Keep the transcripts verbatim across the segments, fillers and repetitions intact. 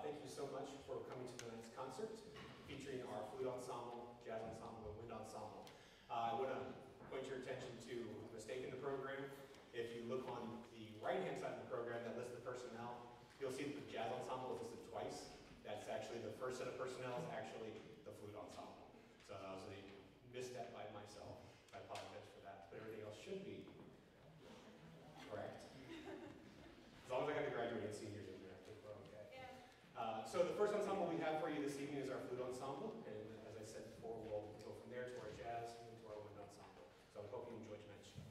thank you so much for coming to tonight's concert featuring our flute ensemble, jazz ensemble, and wind ensemble. Uh, I want to point your attention to a mistake in the program. If you look on the right-hand side of the program that lists the personnel, you'll see that the jazz ensemble is listed twice. That's actually the first set of personnel is actually the flute ensemble. So that was a misstep by myself. I apologize for that, but everything else should be correct. As long as I got the graduating seniors in there, I think we're okay. Yeah. Uh, so the first ensemble we have for you this evening is our flute ensemble, and as I said before, we'll go from there to our jazz and to our wind ensemble. So I hope you enjoy tonight's show.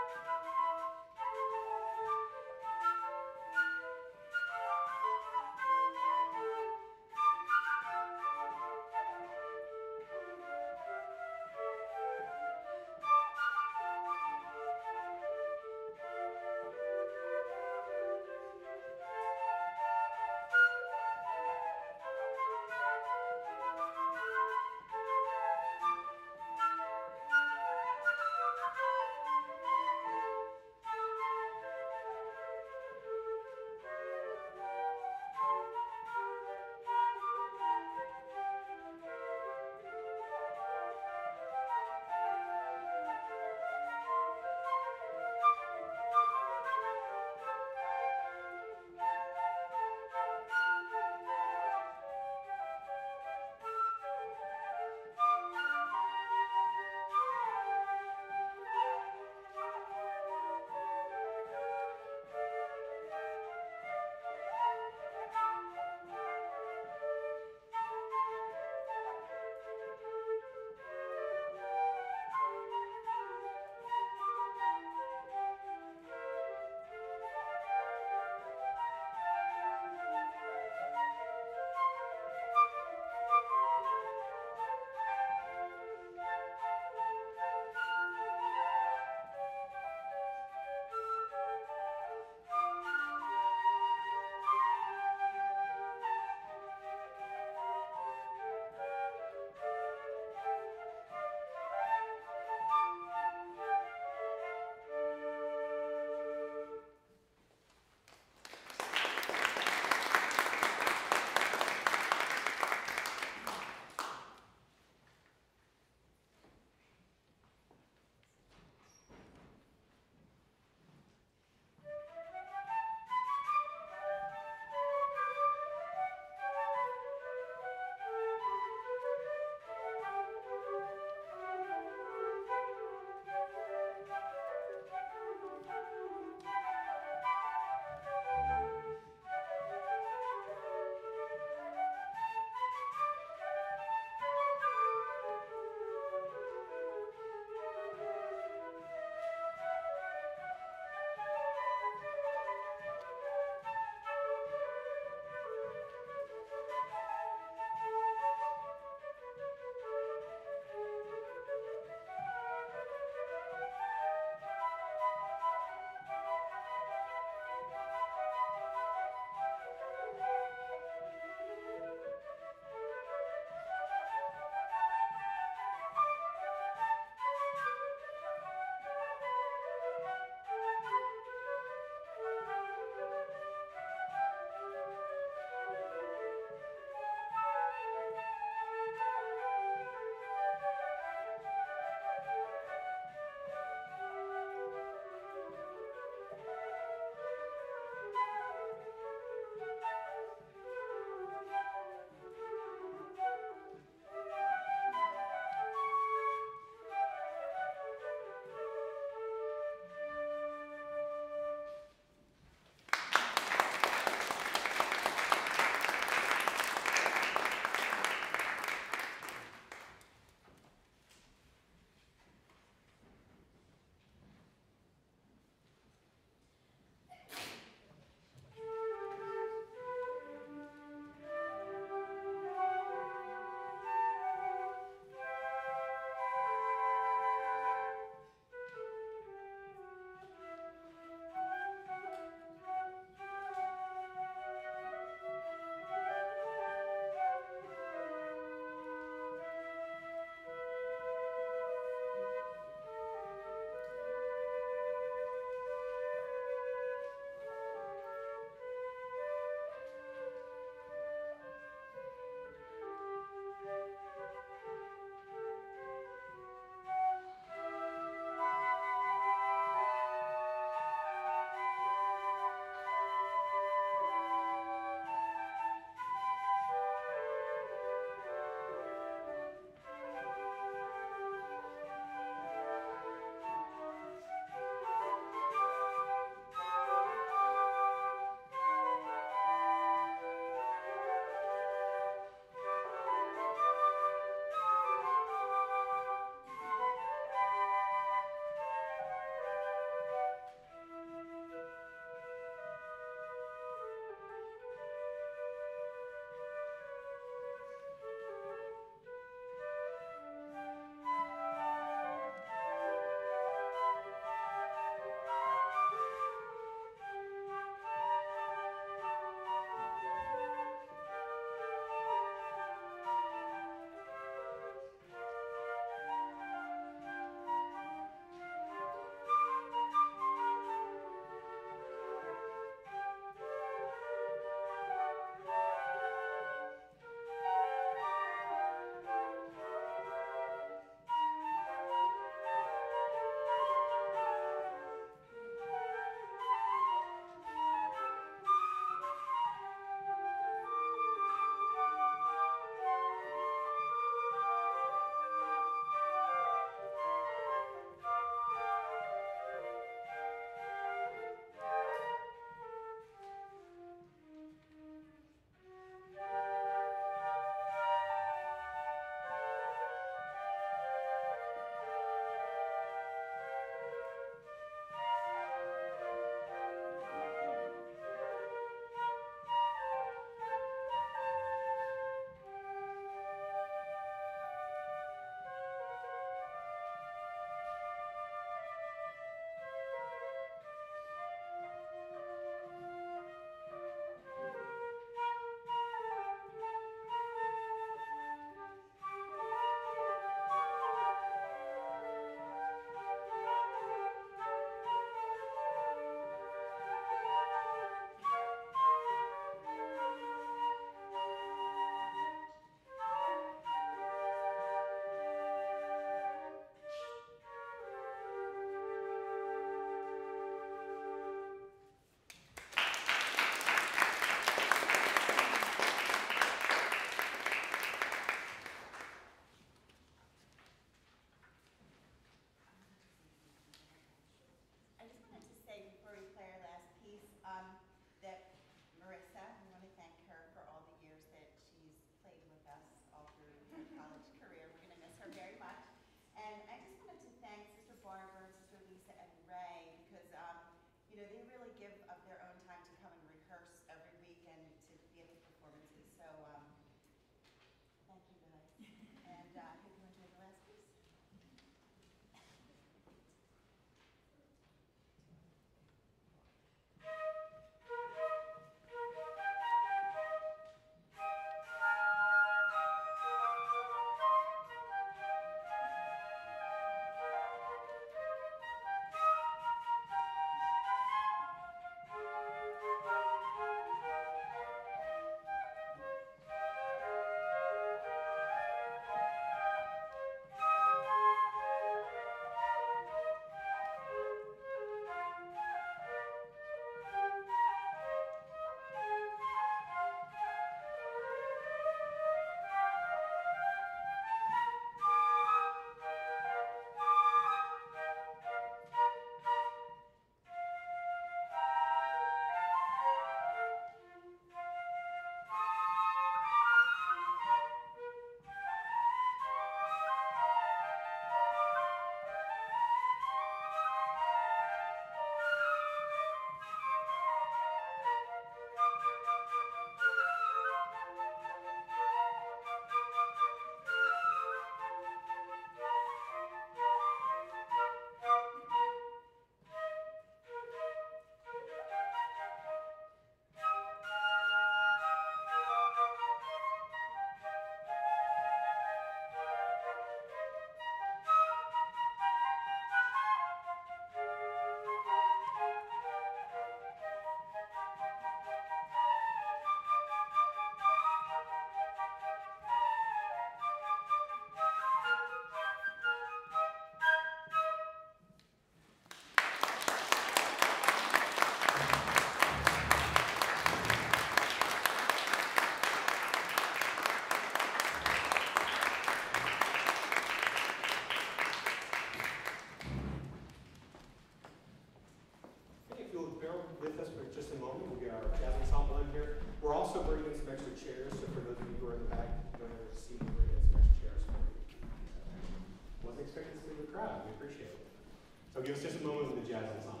moment. We'll get our jazz ensemble in here. We're also bringing in some extra chairs, so for those of you who are in the back, don't have a seat, we're bringing in some extra chairs for you. Wasn't expecting to see the crowd. We appreciate it. So give us just a moment with the jazz ensemble.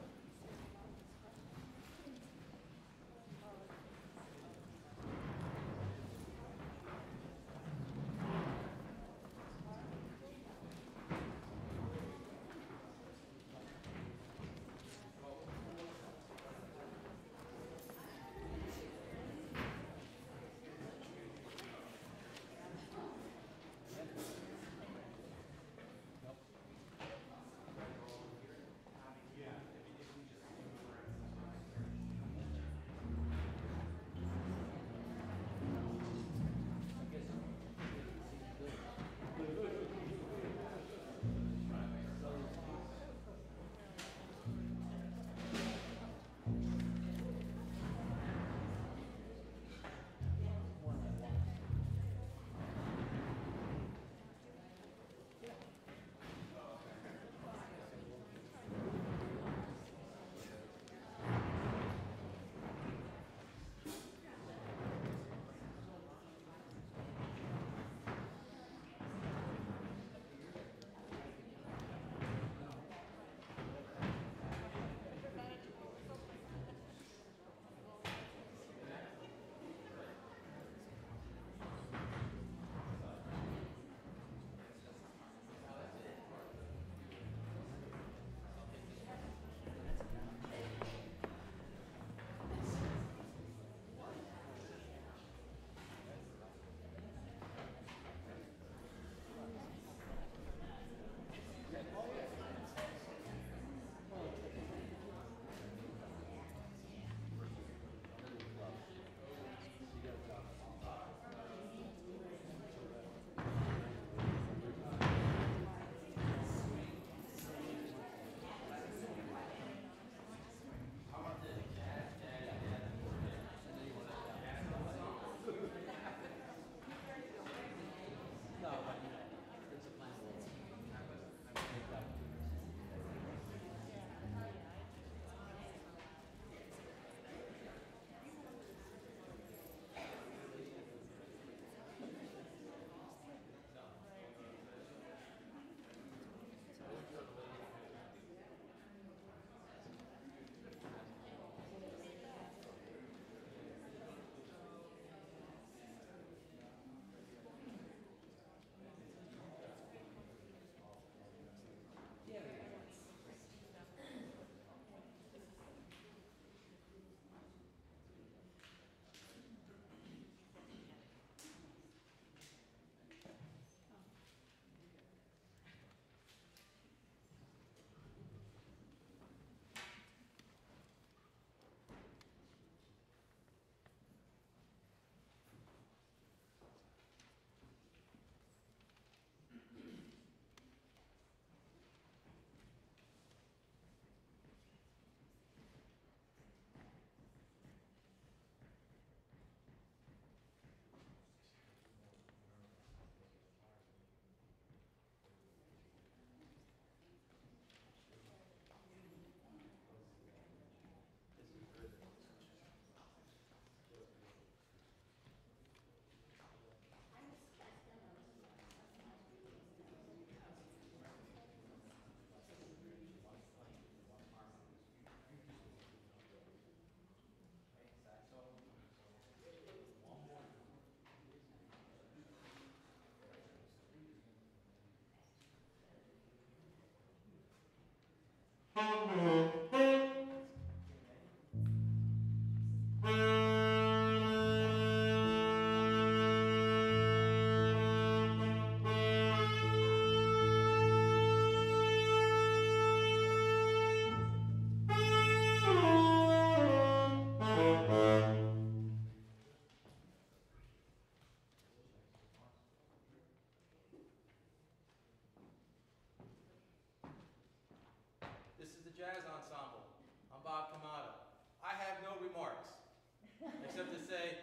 This is the Jazz Ensemble. I'm Bob Kamada. I have no remarks, except to say,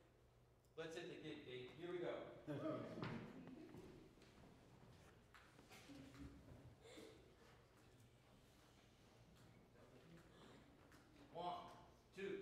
let's hit the gig, Dave. Here we go. One, two,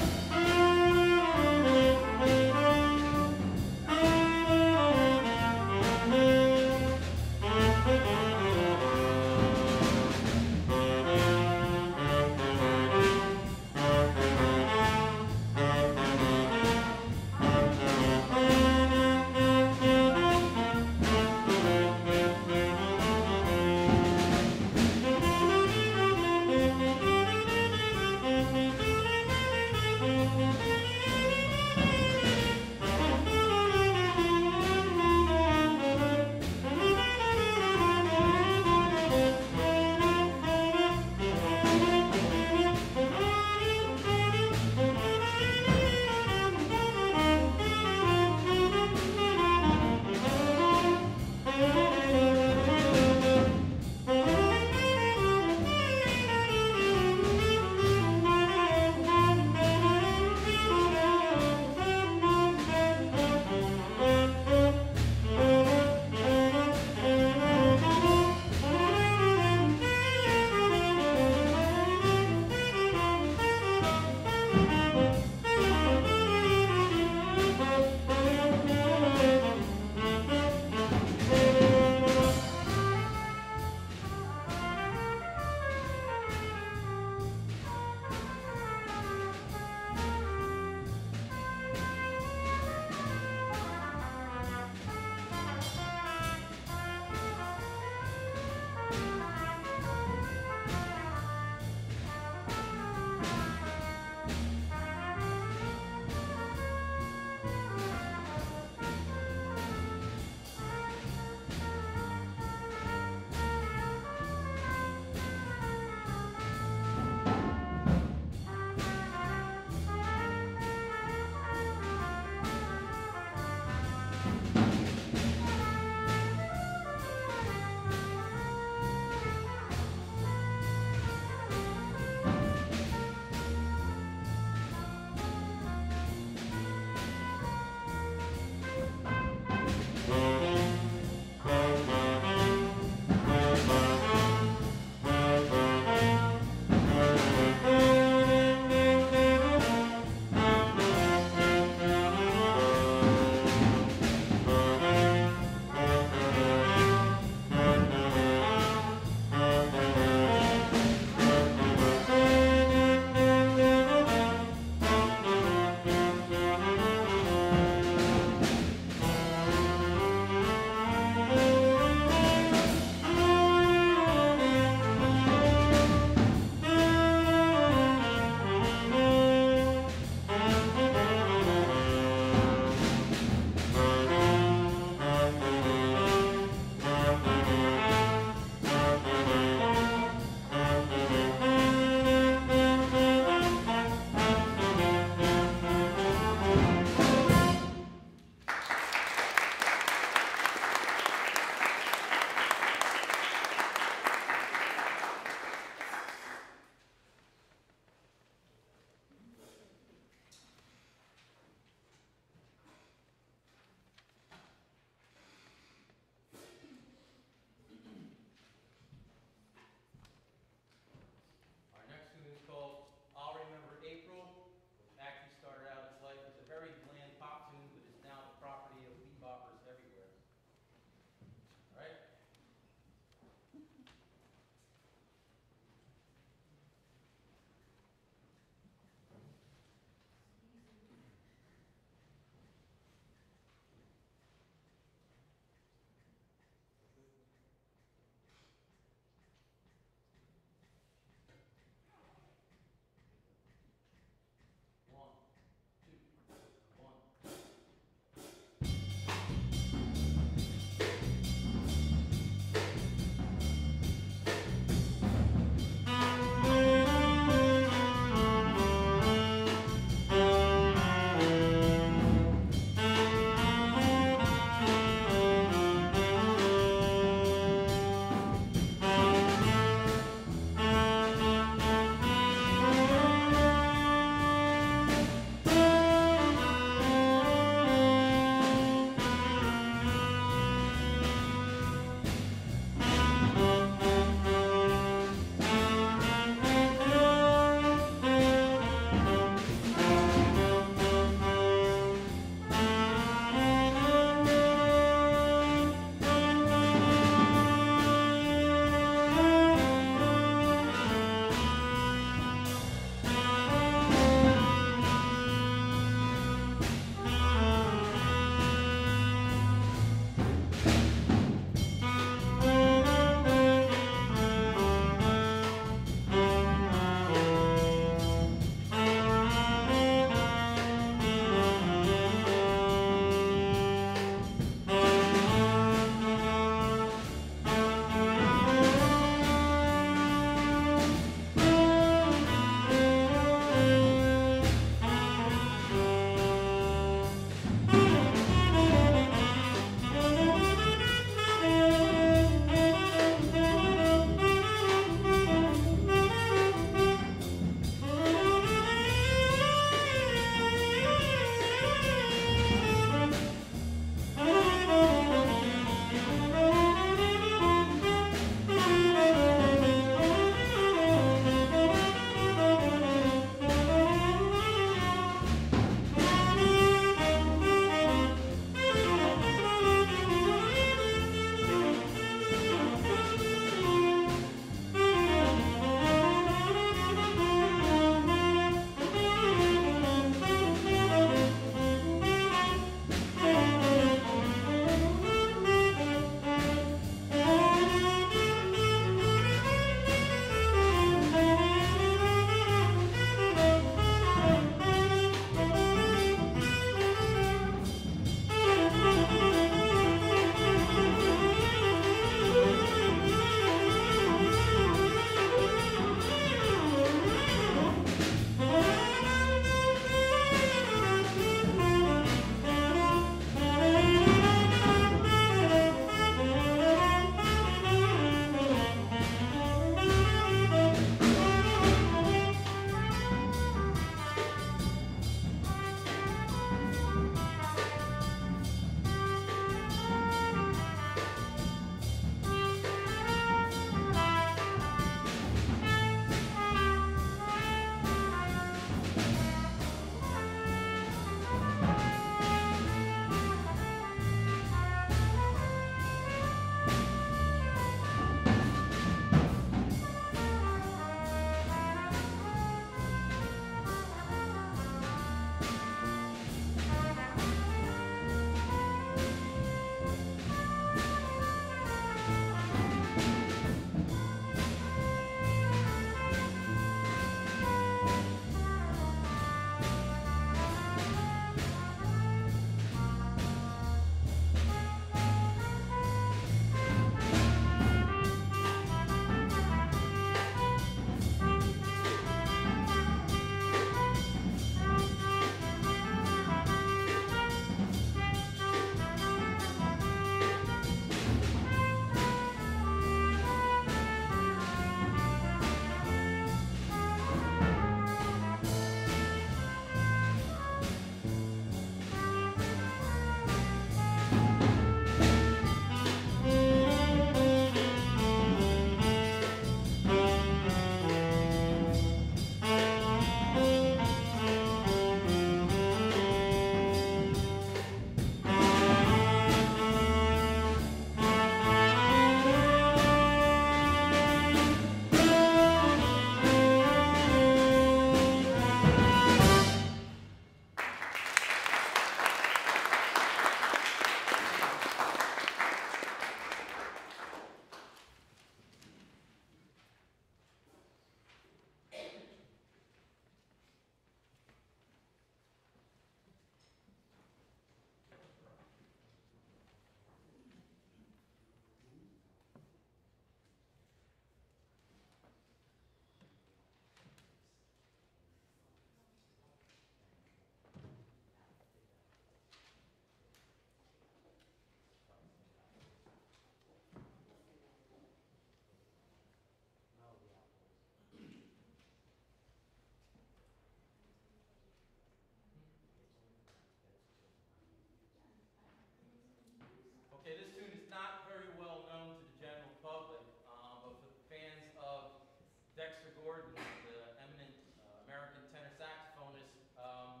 Okay, this tune is not very well known to the general public, um, but for the fans of Dexter Gordon, the eminent uh, American tenor saxophonist, um,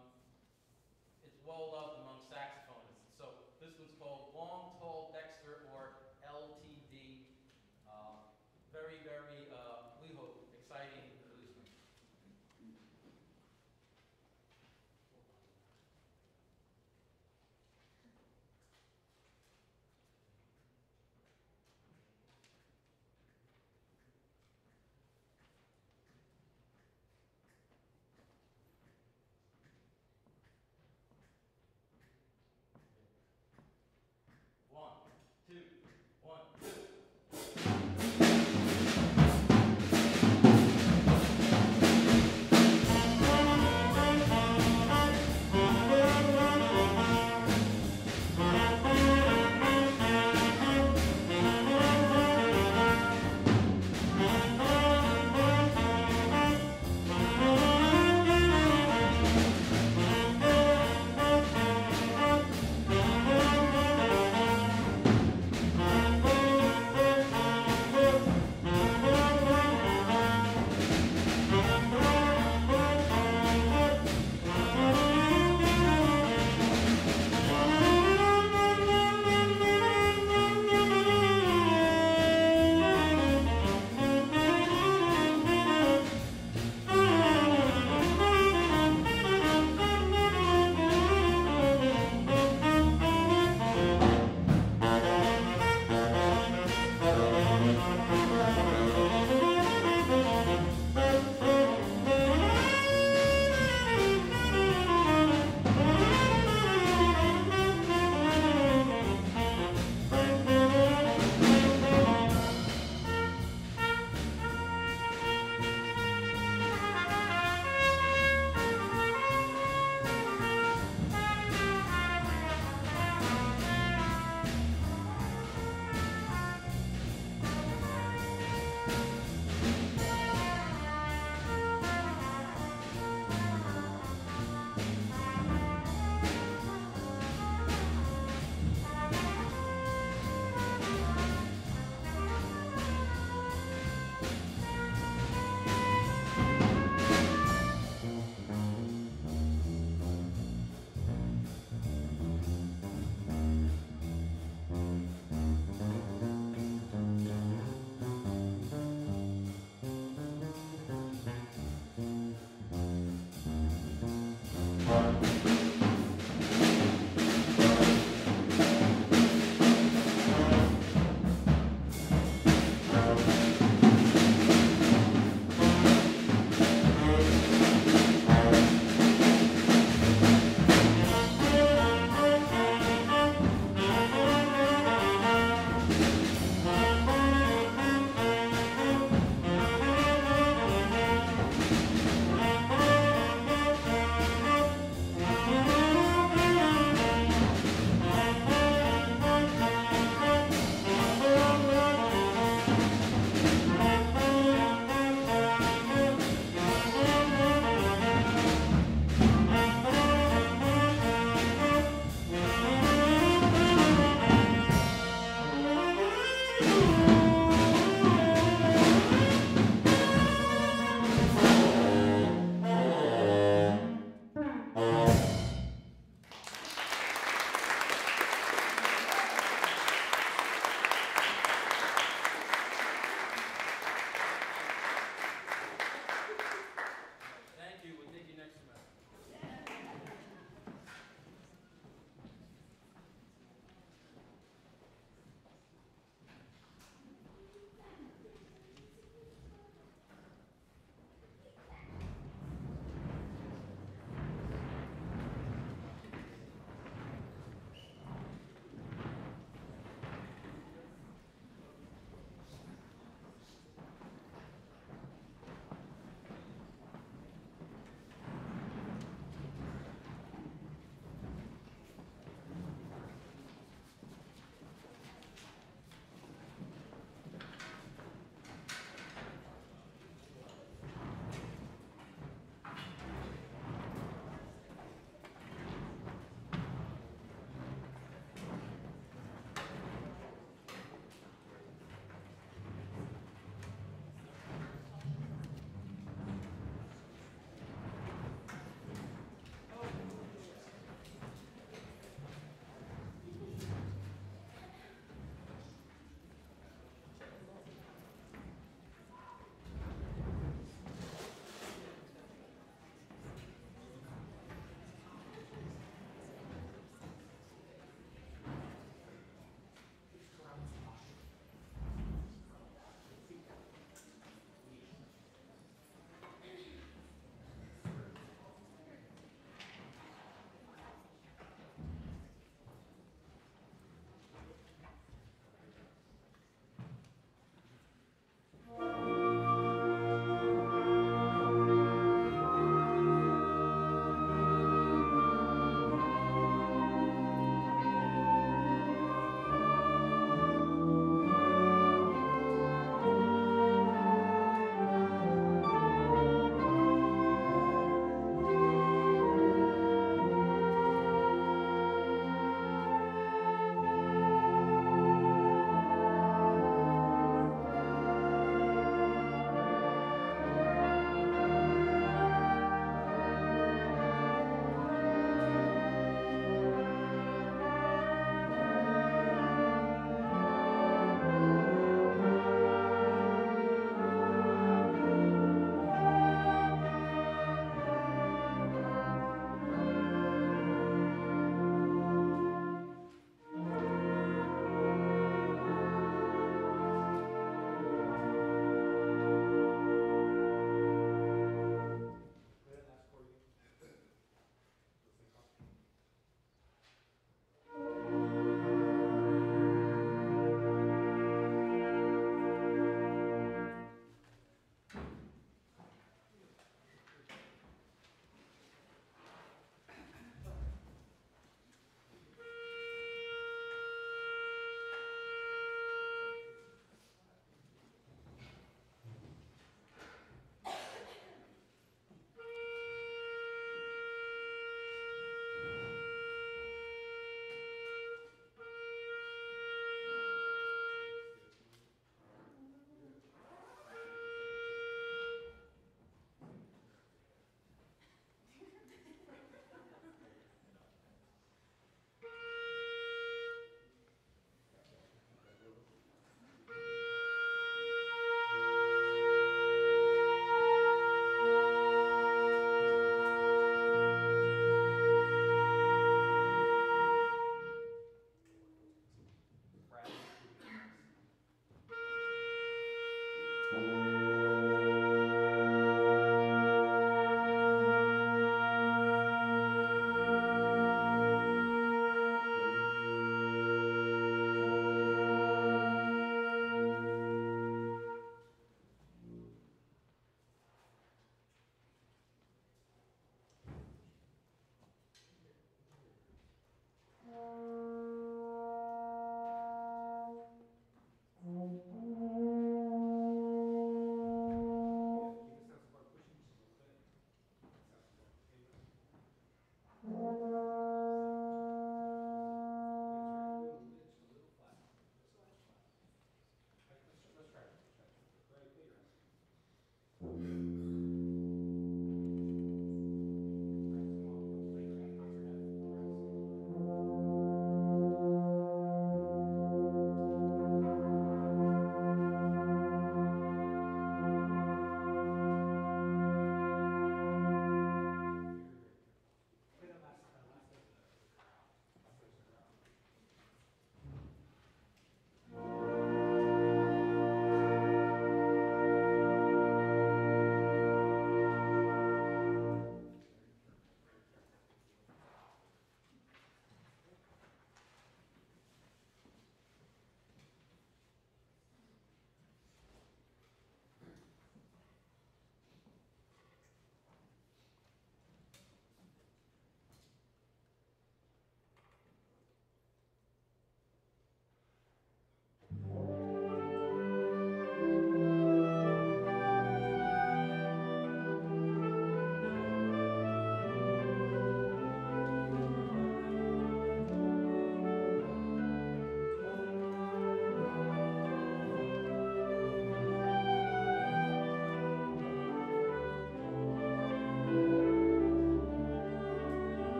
it's well loved among saxophonists. So this one's called Long Tall Dexter, or L T D. Uh, very, very, uh, we hope, exciting bluesman.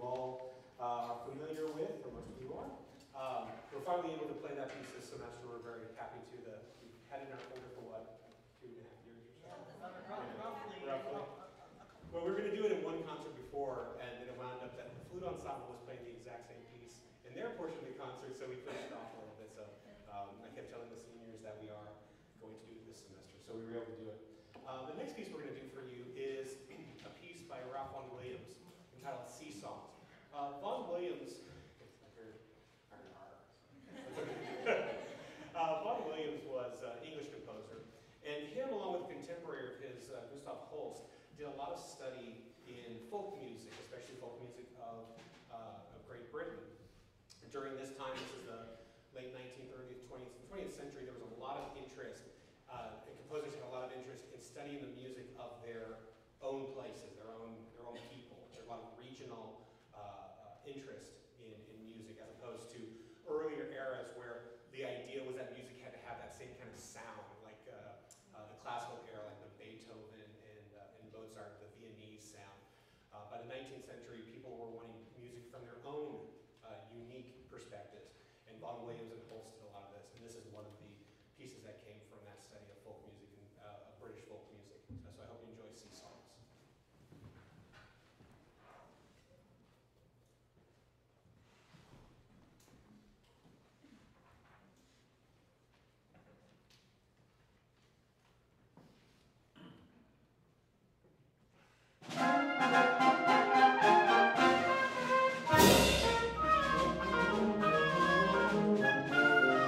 all uh, are familiar with, or most of you are. Um, we're finally able to play that piece this semester. We're very happy to. The, we've had it in our folder for what, two and a half years or so? Yeah, roughly. Roughly. Well, we were going to do it in one concert before, and then it wound up that the flute ensemble was playing the exact same piece in their portion of the concert, so we pushed it off a little bit. So um, I kept telling the seniors that we are going to do it this semester, so we were able to do it. Uh, the next piece we're going to do for you is a piece by Ralph Vaughan Williams entitled Sea Songs. Uh, Vaughan Williams, I heard, I heard, uh, Vaughan Williams was an English composer, and him, along with a contemporary of his, uh, Gustav Holst, did a lot of study in folk music, especially folk music of, uh, of Great Britain. During this time, this is the late nineteenth, early twentieth, twentieth century, there was a lot of interest, uh, and composers had a lot of interest in studying the music of their own places, their own, their own people. There's a lot of regional uh, uh, interest in, in music, as opposed to earlier eras where the idea was that music had to have that same kind of sound, like uh, uh, the classical era, like the Beethoven and, uh, and Mozart, the Viennese sound. Uh, by the nineteenth century, people were wanting music from their own uh, unique perspectives, and Vaughan Williams and Holst did a lot of this, and this is one of the pieces that came from that study of folk music and uh, of British folk music. Uh, so I hope you enjoy Sea Songs. Thank you.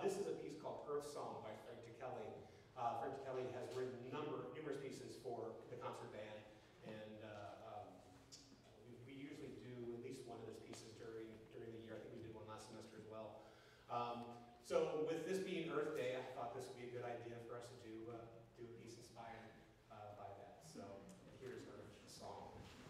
this is a piece called Earth Song by Frank Ticelli. Uh, Frank Ticelli has written number, numerous pieces for the concert band, and uh, um, we, we usually do at least one of his pieces during, during the year. I think we did one last semester as well. Um, so with this being Earth Day, I thought this would be a good idea for us to do, uh, do a piece inspired uh, by that. So here's Earth Song.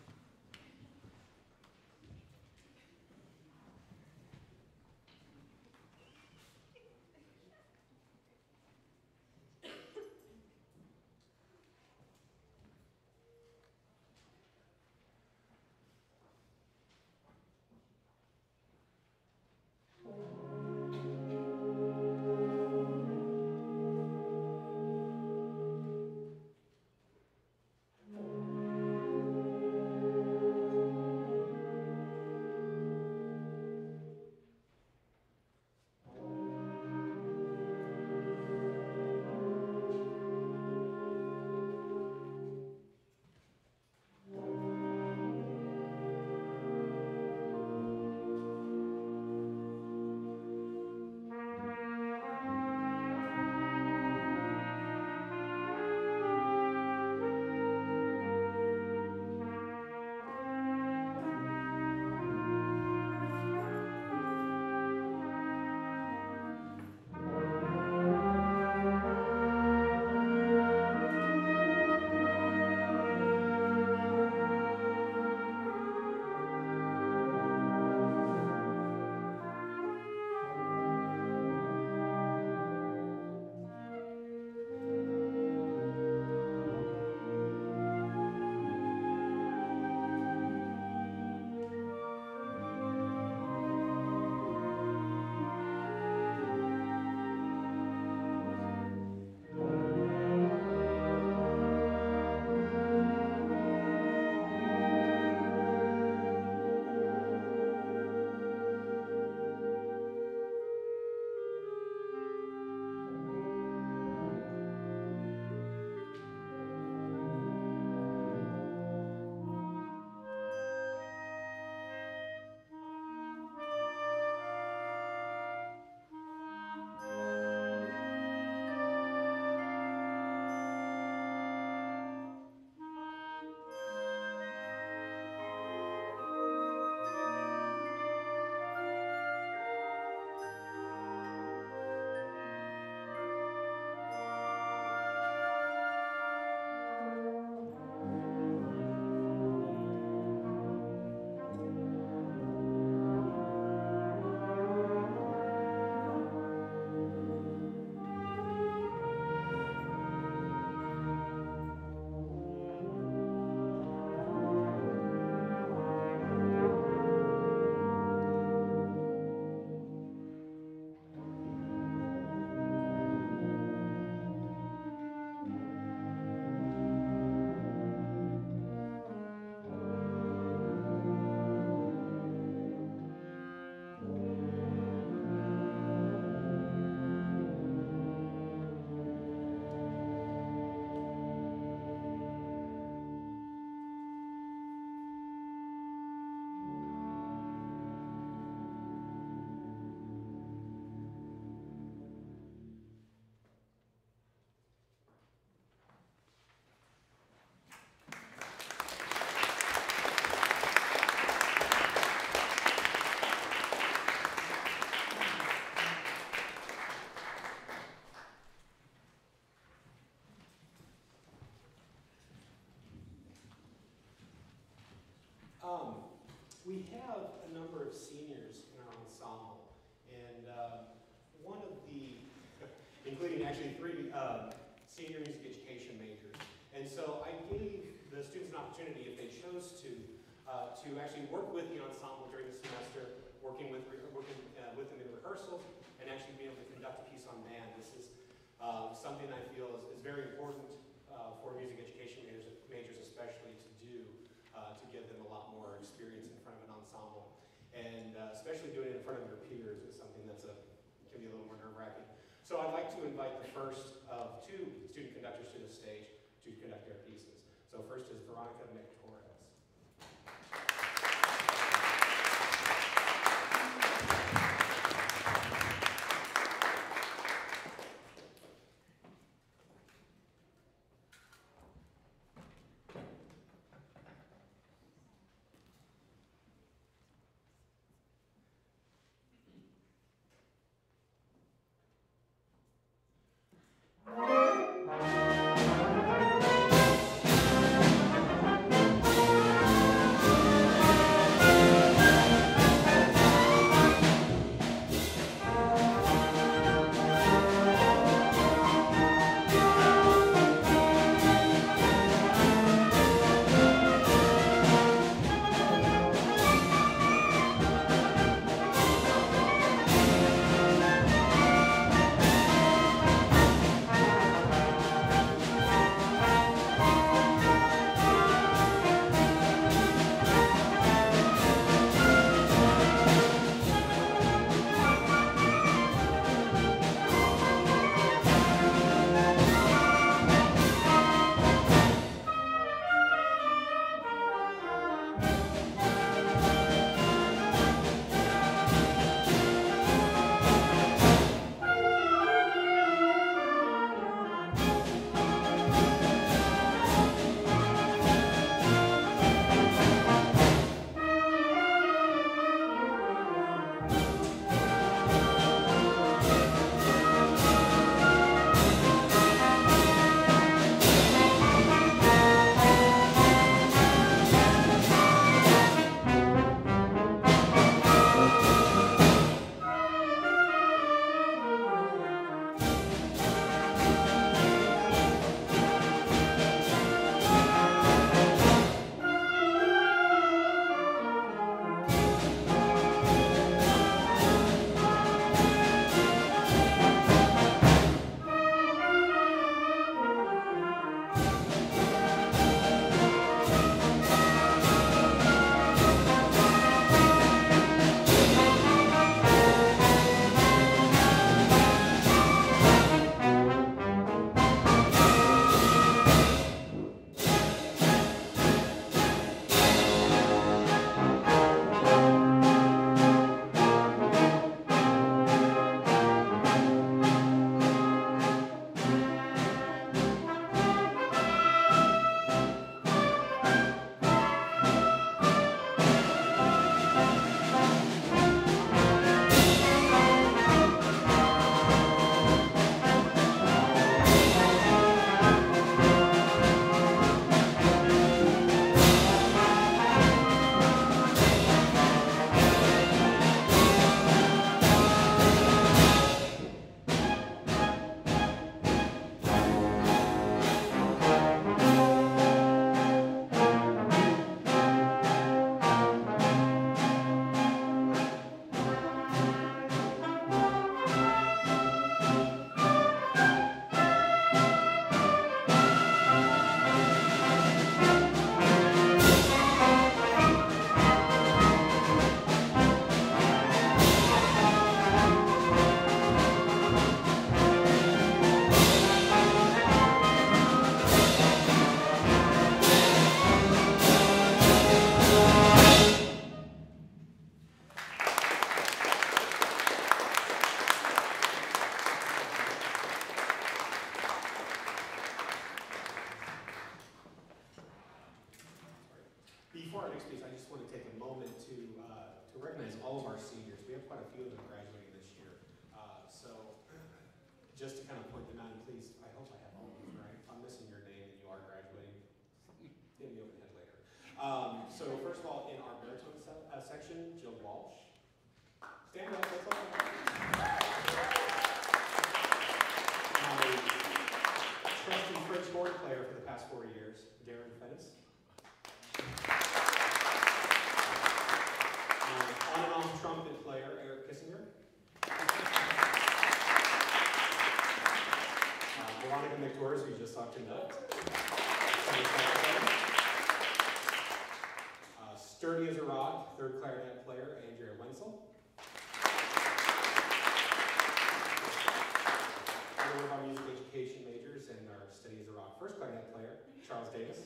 Um, we have a number of seniors in our ensemble, and uh, one of the, including actually three uh, senior music education majors. And so I gave the students an opportunity, if they chose to, uh, to actually work with the ensemble during the semester, working with working uh, with them in rehearsals, and actually be able to conduct a piece on band. This is uh, something I feel is, is very important uh, for music education majors, majors especially to do, uh, to give them a lot more experience in front of an ensemble. And uh, especially doing it in front of your peers is something that's a, can be a little more nerve-wracking. So I'd like to invite the first of two student conductors to the stage to conduct their pieces. So first is Veronica McTorres. Um, so first of all, in our baritone se uh, section, Jill Walsh. Stand up, that's all. My trusty French horn player for the past four years, Darren Fennis. Uh, on and off trumpet player, Eric Kissinger. Uh, Veronica McTorres, who you just talked to that. Uh, sturdy as a rock, third clarinet player, Andrea Wenzel. One of our music education majors and our steady as a rock first clarinet player, Charles Davis.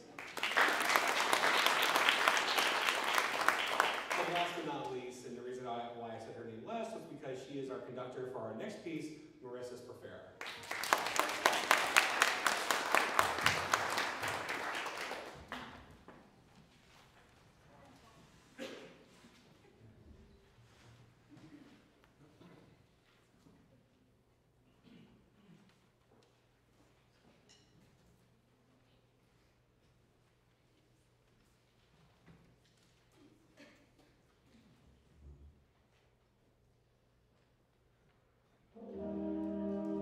And last but not least, and the reason I, why I said her name last was because she is our conductor for our next piece, Marissa Sperfera. Thank you.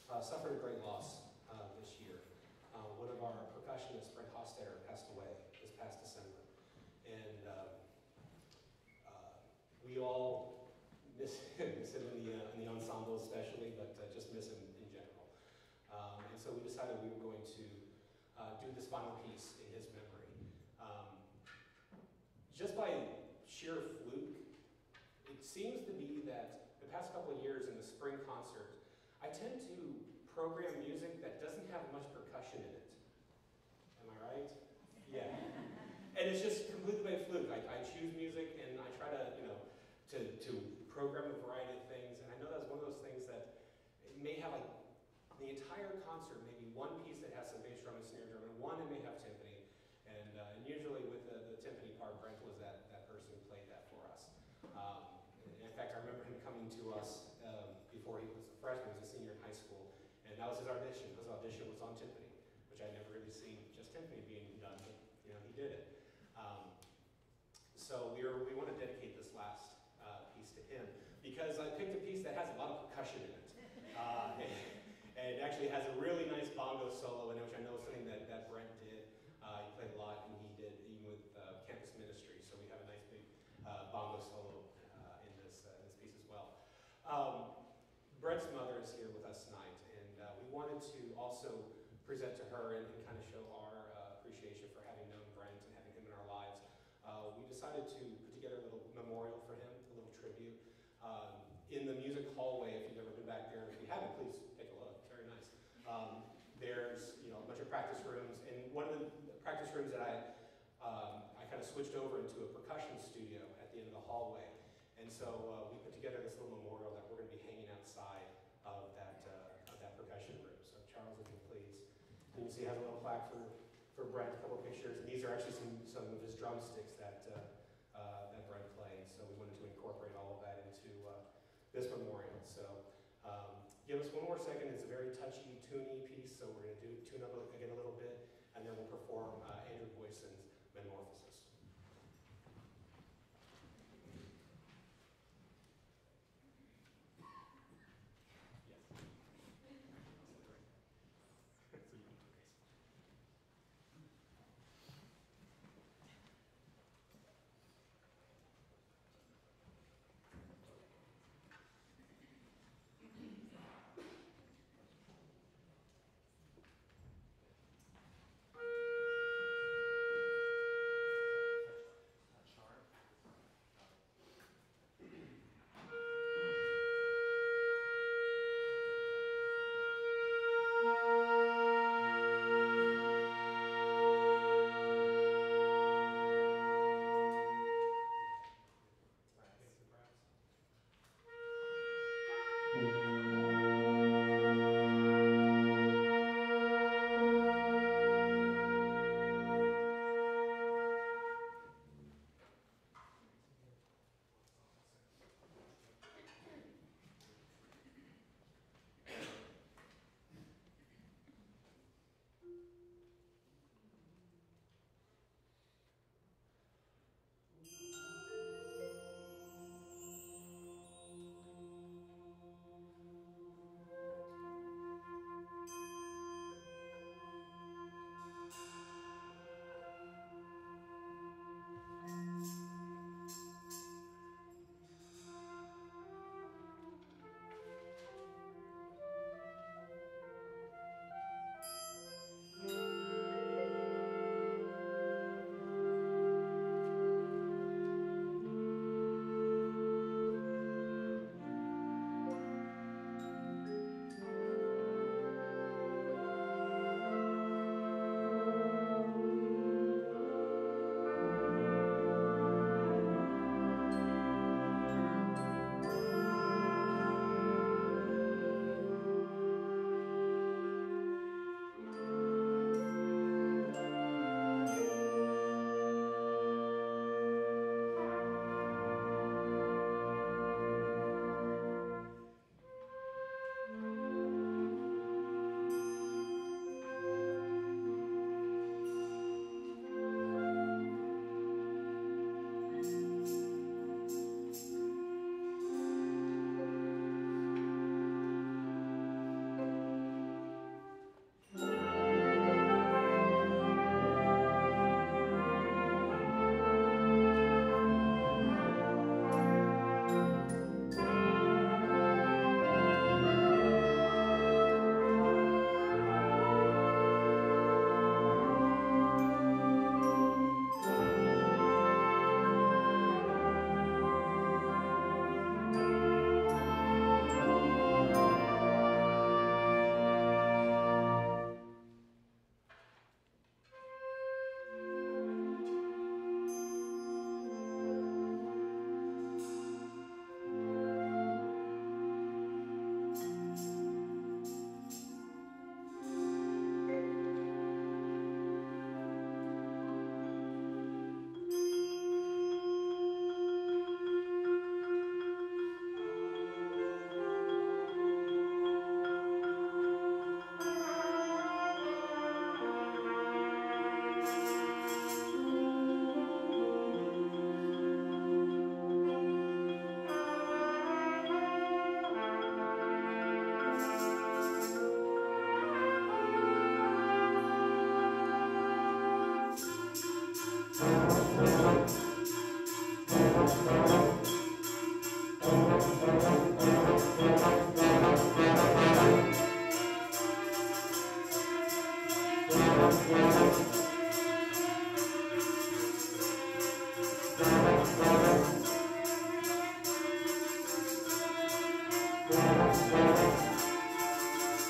uh, suffered a great loss uh, this year. Uh, one of our percussionists, Brent Hostetter, passed away this past December. And um, uh, we all miss him, miss him in the, uh, in the ensemble especially, but uh, just miss him in general. Um, and so we decided we were going to uh, do this final piece in his memory. Um, just by sheer fluke, it seems to be that the past couple of years in the spring concert, I tend to program music that doesn't have much percussion in it. Am I right? Yeah. And it's just completely by fluke. I, I choose music and I try to, you know, to, to program a variety of things. And I know that's one of those things that it may have like the entire concert, maybe one piece that has some bass drum and snare drum, and one it may have timpani. And, uh, and usually with the, the timpani part, Brent was that, that person who played that for us. Um, in fact, I remember him coming to us um, before he was a freshman, he was a senior in high school, and that was his audition. His audition was on timpani, which I'd never really seen just timpani being done, but you know, he did it. Um, so we were, we want to dedicate this last uh, piece to him, because I picked a piece that has a lot of percussion in it. Uh, and, and it actually has a really nice bongo solo in it, which I know is something that, that Brent did. Uh, he played a lot, and he did even with uh, campus ministry, so we have a nice big uh, bongo solo uh, in this, uh, this piece as well. Um, Brent's mother is here with us tonight, and uh, we wanted to also present to her and, and kind of show our uh, appreciation for having known Brent and having him in our lives. Uh, we decided to put together a little memorial for him, a little tribute. Um, in the music hallway, if you've ever been back there, if you haven't, please take a look. Very nice. Um, there's you know a bunch of practice rooms, and one of the practice rooms that I um, I kind of switched over into a percussion studio at the end of the hallway. And so uh, we put together this little memorial that we're going to be hanging outside of that uh, of that percussion room. So Charles, if you please. And you see it has a little plaque for, for Brent, a couple of pictures. And these are actually some, some of his drumsticks that, uh, uh, that Brent played. So we wanted to incorporate all of that into uh, this memorial. So um, give us one more second. It's a very touchy, toony piece. So we're going to do tune up again a little bit. And then we'll perform uh, Andrew Boyson's Metamorphosis.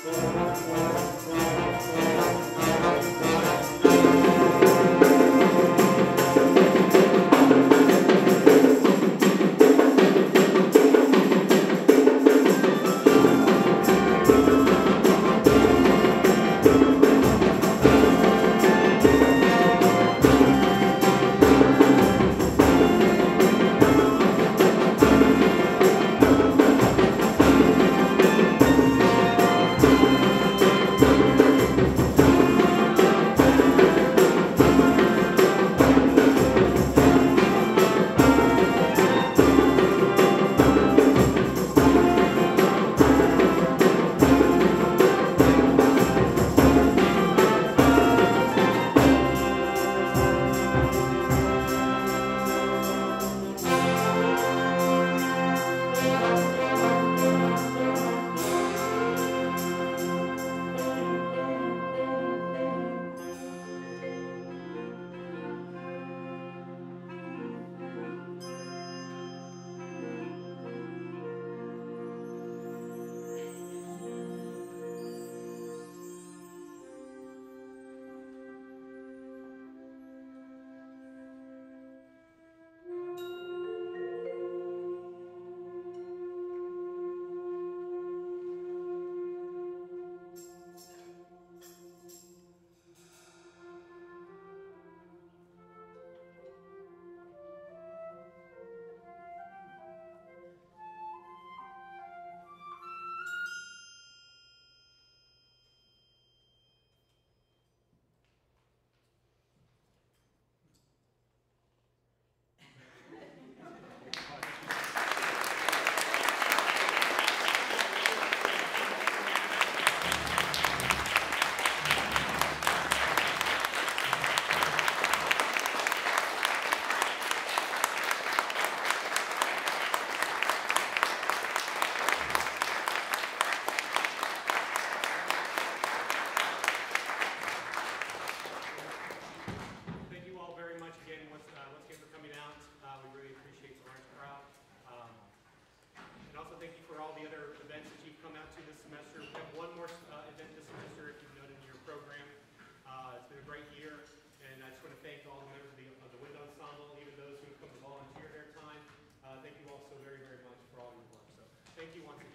Thank you once again.